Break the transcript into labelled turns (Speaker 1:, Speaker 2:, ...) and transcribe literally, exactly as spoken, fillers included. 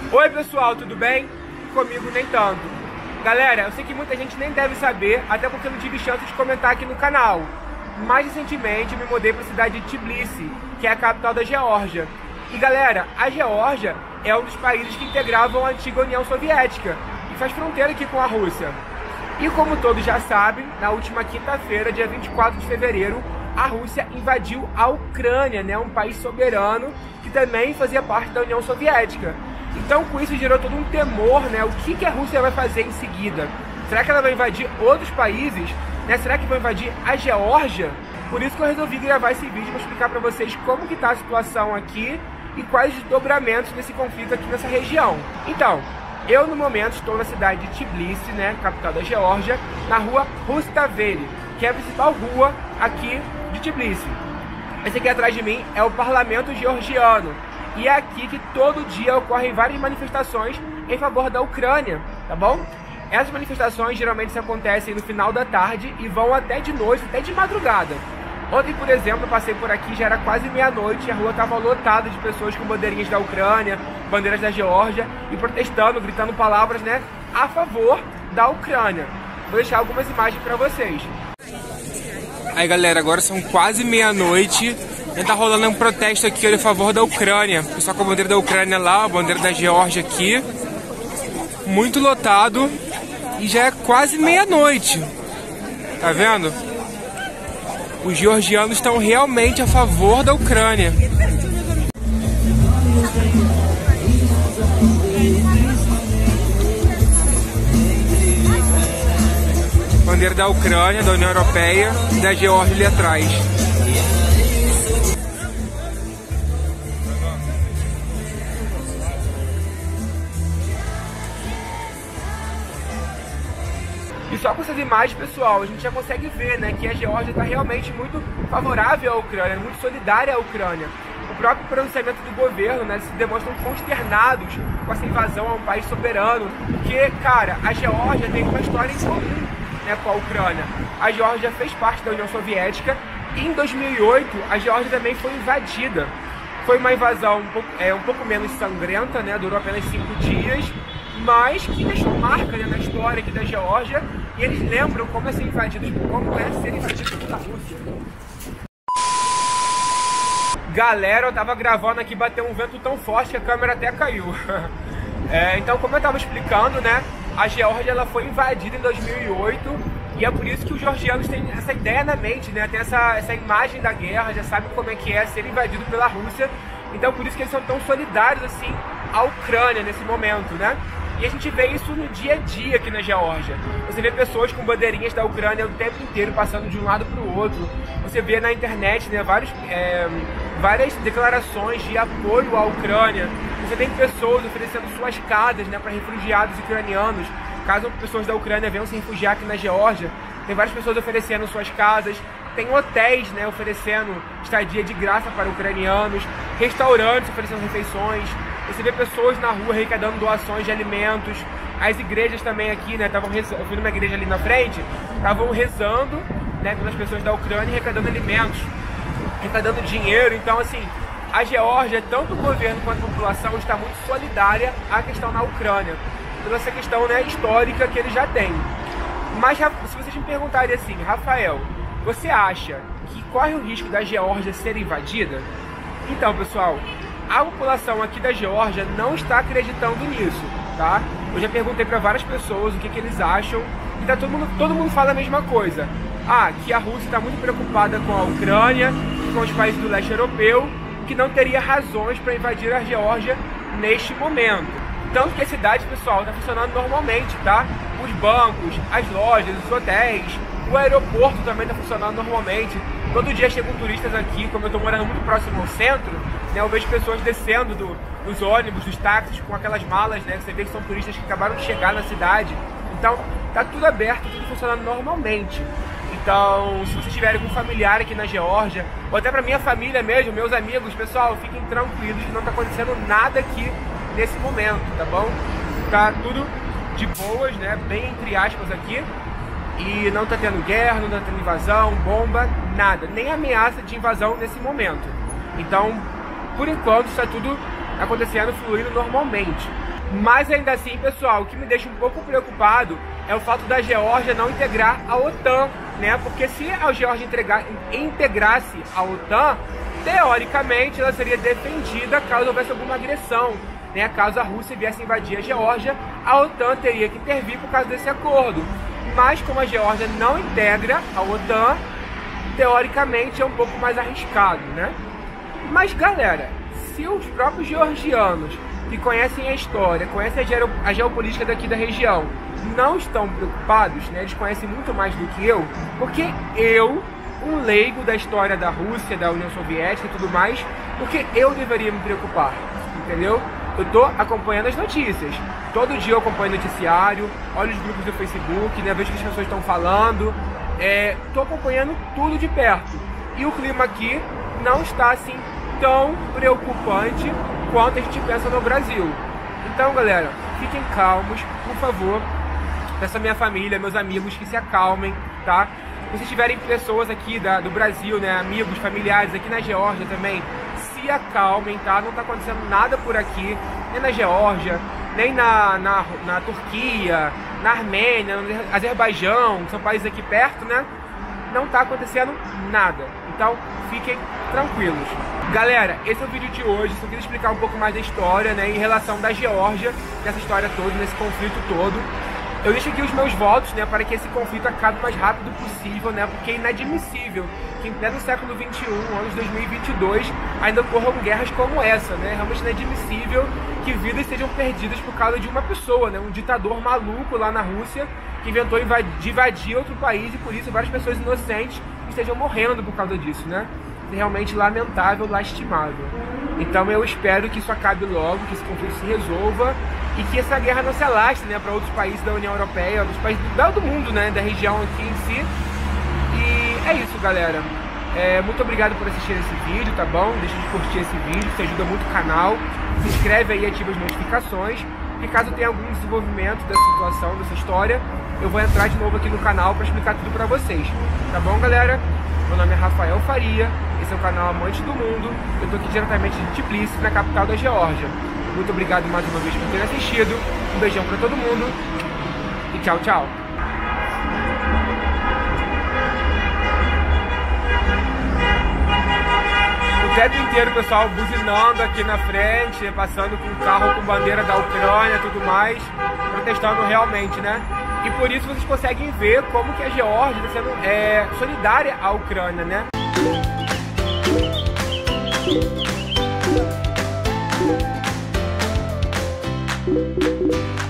Speaker 1: Oi pessoal, tudo bem? Comigo nem tanto. Galera, eu sei que muita gente nem deve saber, até porque eu não tive chance de comentar aqui no canal. Mais recentemente eu me mudei para a cidade de Tbilisi, que é a capital da Geórgia. E galera, a Geórgia é um dos países que integravam a antiga União Soviética e faz fronteira aqui com a Rússia. E como todos já sabem, na última quinta-feira, dia vinte e quatro de fevereiro, a Rússia invadiu a Ucrânia, né, um país soberano que também fazia parte da União Soviética. Então com isso gerou todo um temor, né, o que, que a Rússia vai fazer em seguida? Será que ela vai invadir outros países? Né? Será que vai invadir a Geórgia? Por isso que eu resolvi gravar esse vídeo para explicar para vocês como que está a situação aqui e quais os desdobramentos desse conflito aqui nessa região. Então, eu no momento estou na cidade de Tbilisi, né, capital da Geórgia, na rua Rustaveli, que é a principal rua aqui de Tbilisi. Esse aqui atrás de mim é o parlamento georgiano. E é aqui que todo dia ocorrem várias manifestações em favor da Ucrânia, tá bom? Essas manifestações geralmente acontecem no final da tarde e vão até de noite, até de madrugada. Ontem, por exemplo, eu passei por aqui, já era quase meia-noite e a rua estava lotada de pessoas com bandeirinhas da Ucrânia, bandeiras da Geórgia e protestando, gritando palavras, né, a favor da Ucrânia. Vou deixar algumas imagens para vocês. Aí galera, agora são quase meia-noite. E tá rolando um protesto aqui a favor da Ucrânia. O pessoal com a bandeira da Ucrânia lá, a bandeira da Geórgia aqui. Muito lotado. E já é quase meia-noite. Tá vendo? Os georgianos estão realmente a favor da Ucrânia. Bandeira da Ucrânia, da União Europeia e da Geórgia ali atrás. E só com essas imagens, pessoal, a gente já consegue ver, né, que a Geórgia está realmente muito favorável à Ucrânia, muito solidária à Ucrânia. O próprio pronunciamento do governo, né, se demonstram consternados com essa invasão a um país soberano, porque, cara, a Geórgia tem uma história em comum, né, com a Ucrânia. A Geórgia fez parte da União Soviética e em dois mil e oito a Geórgia também foi invadida. Foi uma invasão um pouco, é, um pouco menos sangrenta, né, durou apenas cinco dias, mas que deixou marca, né, na história aqui da Geórgia, e eles lembram como é ser invadidos, como é ser invadidos pela Rússia. Galera, eu tava gravando aqui, bateu um vento tão forte que a câmera até caiu. É, então, como eu tava explicando, né, a Geórgia ela foi invadida em dois mil e oito, e é por isso que os georgianos têm essa ideia na mente, né, tem essa, essa imagem da guerra, já sabem como é que é ser invadido pela Rússia, então por isso que eles são tão solidários assim à Ucrânia nesse momento, né? E a gente vê isso no dia a dia aqui na Geórgia. Você vê pessoas com bandeirinhas da Ucrânia o tempo inteiro passando de um lado para o outro. Você vê na internet, né, vários, é, várias declarações de apoio à Ucrânia. Você tem pessoas oferecendo suas casas, né, para refugiados ucranianos. Caso pessoas da Ucrânia venham se refugiar aqui na Geórgia, tem várias pessoas oferecendo suas casas. Tem hotéis, né, oferecendo estadia de graça para ucranianos. Restaurantes oferecendo refeições. Você vê pessoas na rua arrecadando doações de alimentos. As igrejas também aqui, né, estavam rezando, eu fui numa igreja ali na frente, estavam rezando, né, pelas pessoas da Ucrânia, arrecadando alimentos, arrecadando dinheiro. Então, assim, a Geórgia, tanto o governo quanto a população, está muito solidária à questão na Ucrânia, pela essa questão, né, histórica que eles já têm. Mas se vocês me perguntarem assim, Rafael, você acha que corre o risco da Geórgia ser invadida? Então, pessoal, a população aqui da Geórgia não está acreditando nisso, tá? Eu já perguntei para várias pessoas o que, que eles acham e tá todo mundo, todo mundo fala a mesma coisa. Ah, que a Rússia está muito preocupada com a Ucrânia e com os países do leste europeu, que não teria razões para invadir a Geórgia neste momento. Tanto que a cidade, pessoal, está funcionando normalmente, tá? Os bancos, as lojas, os hotéis, o aeroporto também está funcionando normalmente. Todo dia chegam turistas aqui, como eu estou morando muito próximo ao centro, né, eu vejo pessoas descendo do, dos ônibus, dos táxis, com aquelas malas, né, você vê que são turistas que acabaram de chegar na cidade. Então, tá tudo aberto, tudo funcionando normalmente. Então, se vocês tiverem algum familiar aqui na Geórgia, ou até pra minha família mesmo, meus amigos, pessoal, fiquem tranquilos que não tá acontecendo nada aqui nesse momento, tá bom? Tá tudo de boas, né, bem entre aspas aqui. E não tá tendo guerra, não tá tendo invasão, bomba, nada. Nem ameaça de invasão nesse momento. Então, por enquanto, está tudo acontecendo, fluindo normalmente. Mas ainda assim, pessoal, o que me deixa um pouco preocupado é o fato da Geórgia não integrar a OTAN, né? Porque se a Geórgia entregar, integrasse a OTAN, teoricamente ela seria defendida caso houvesse alguma agressão, né? Caso a Rússia viesse invadir a Geórgia, a OTAN teria que intervir por causa desse acordo. Mas como a Geórgia não integra a OTAN, teoricamente é um pouco mais arriscado, né? Mas galera, se os próprios georgianos que conhecem a história, conhecem a geopolítica daqui da região, não estão preocupados, né? Eles conhecem muito mais do que eu, porque eu, um leigo da história da Rússia, da União Soviética e tudo mais, porque eu deveria me preocupar, entendeu? Eu tô acompanhando as notícias, todo dia eu acompanho o noticiário, olho os grupos do Facebook, né? Vejo o que as pessoas estão falando, é, tô acompanhando tudo de perto, e o clima aqui não está assim tão preocupante quanto a gente pensa no Brasil. Então galera, fiquem calmos, por favor. Peço à minha família, meus amigos, que se acalmem, tá? Se vocês tiverem pessoas aqui da, do Brasil, né, amigos, familiares aqui na Geórgia também, se acalmem, tá? Não tá acontecendo nada por aqui, nem na Geórgia, nem na, na, na Turquia, na Armênia, no Azerbaijão, que são países aqui perto, né? Não tá acontecendo nada. Então, fiquem tranquilos. Galera, esse é o vídeo de hoje. Só queria explicar um pouco mais da história, né, em relação da Geórgia, nessa história toda, nesse conflito todo. Eu deixo aqui os meus votos, né, para que esse conflito acabe o mais rápido possível, né, porque é inadmissível que em pleno século vinte e um, anos dois mil e vinte e dois, ainda ocorram guerras como essa, né? Realmente inadmissível que vidas sejam perdidas por causa de uma pessoa, né, um ditador maluco lá na Rússia que inventou invadir, invadir outro país, e por isso várias pessoas inocentes estejam morrendo por causa disso, né? É realmente lamentável, lastimável. Então eu espero que isso acabe logo, que esse conflito se resolva e que essa guerra não se alastre, né, para outros países da União Europeia, outros países do, do mundo, né, da região aqui em si. E é isso, galera. É, muito obrigado por assistir esse vídeo, tá bom? Deixa de curtir esse vídeo, isso ajuda muito o canal. Se inscreve aí e ativa as notificações. E caso tenha algum desenvolvimento dessa situação, dessa história, eu vou entrar de novo aqui no canal para explicar tudo para vocês. Tá bom, galera? Meu nome é Rafael Faria, esse é o canal Amante do Mundo. Eu tô aqui diretamente de Tbilisi, na capital da Geórgia. Muito obrigado mais uma vez por terem assistido. Um beijão para todo mundo e tchau, tchau. O tempo inteiro o pessoal buzinando aqui na frente, passando com o carro com bandeira da Ucrânia e tudo mais, protestando realmente, né? E por isso vocês conseguem ver como que a Geórgia está sendo é, solidária à Ucrânia, né? Thank you.